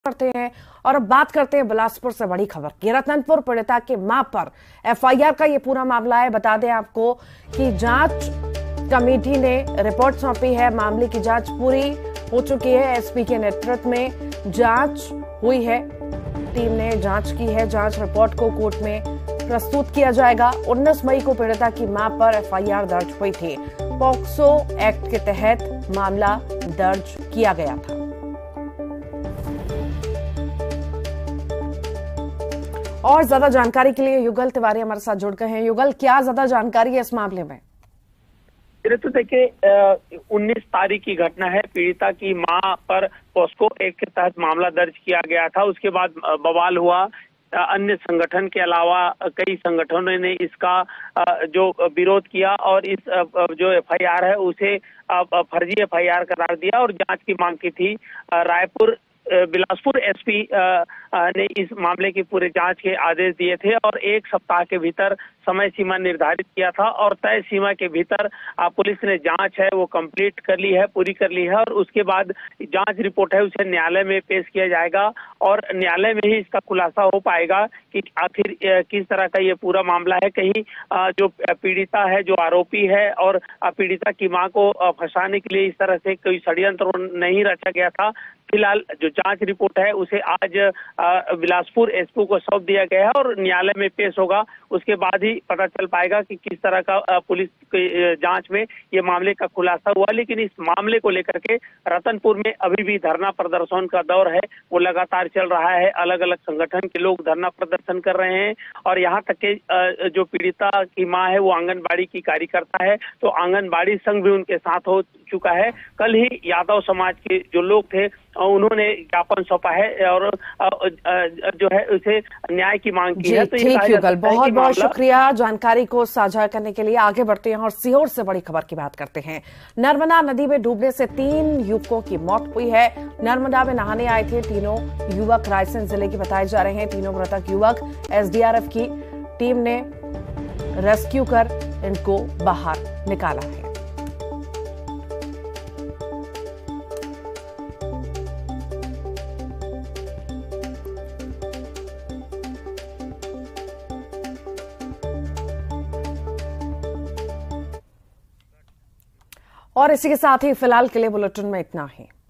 करते हैं और अब बात करते हैं बिलासपुर से बड़ी खबर की। रतनपुर पीड़िता के मां पर एफआईआर का ये पूरा मामला है। बता दें आपको कि जांच कमेटी ने रिपोर्ट सौंपी है। मामले की जांच पूरी हो चुकी है। एसपी के नेतृत्व में जांच हुई है। टीम ने जांच की है। जांच रिपोर्ट को कोर्ट में प्रस्तुत किया जाएगा। 19 मई को पीड़िता की मां पर एफआईआर दर्ज हुई थी। पॉक्सो एक्ट के तहत मामला दर्ज किया गया था। और ज्यादा जानकारी के लिए युगल तिवारी हमारे साथ जुड़ गए हैं। युगल, क्या ज्यादा जानकारी है इस मामले में? तो देखिए, 19 तारीख की घटना है। पीड़िता की मां पर पॉक्सो एक्ट के तहत मामला दर्ज किया गया था। उसके बाद बवाल हुआ। अन्य संगठन के अलावा कई संगठनों ने इसका जो विरोध किया और इस जो एफआईआर है उसे फर्जी एफआईआर करार दिया और जांच की मांग की थी। बिलासपुर एसपी ने इस मामले की पूरे जांच के आदेश दिए थे और 1 सप्ताह के भीतर समय सीमा निर्धारित किया था और तय सीमा के भीतर पुलिस ने जांच है वो कंप्लीट कर ली है, पूरी कर ली है और उसके बाद जांच रिपोर्ट है उसे न्यायालय में पेश किया जाएगा और न्यायालय में ही इसका खुलासा हो पाएगा कि आखिर किस तरह का ये पूरा मामला है। कहीं जो पीड़िता है, जो आरोपी है और पीड़िता की मां को फंसाने के लिए इस तरह से कोई षड्यंत्र नहीं रचा गया था। फिलहाल जो जांच रिपोर्ट है उसे आज बिलासपुर एसपी को सौंप दिया गया है और न्यायालय में पेश होगा। उसके बाद ही पता चल पाएगा कि किस तरह का पुलिस की जांच में ये मामले का खुलासा हुआ। लेकिन इस मामले को लेकर के रतनपुर में अभी भी धरना प्रदर्शन का दौर है, वो लगातार चल रहा है। अलग अलग संगठन के लोग धरना प्रदर्शन कर रहे हैं और यहाँ तक के जो पीड़िता की मां है वो आंगनबाड़ी की कार्यकर्ता है, तो आंगनबाड़ी संघ भी उनके साथ हो चुका है। कल ही यादव समाज के जो लोग थे उन्होंने ज्ञापन सौंपा है और जो है उसे न्याय की मांग की है। तो ठीक युगल, बहुत बहुत शुक्रिया जानकारी को साझा करने के लिए। आगे बढ़ते हैं और सीहोर से बड़ी खबर की बात करते हैं। नर्मदा नदी में डूबने से 3 युवकों की मौत हुई है। नर्मदा में नहाने आए थे तीनों युवक रायसेन जिले के बताए जा रहे हैं। तीनों मृतक युवक एसडीआरएफ की टीम ने रेस्क्यू कर इनको बाहर निकाला है। और इसी के साथ ही फिलहाल के लिए बुलेटिन में इतना ही।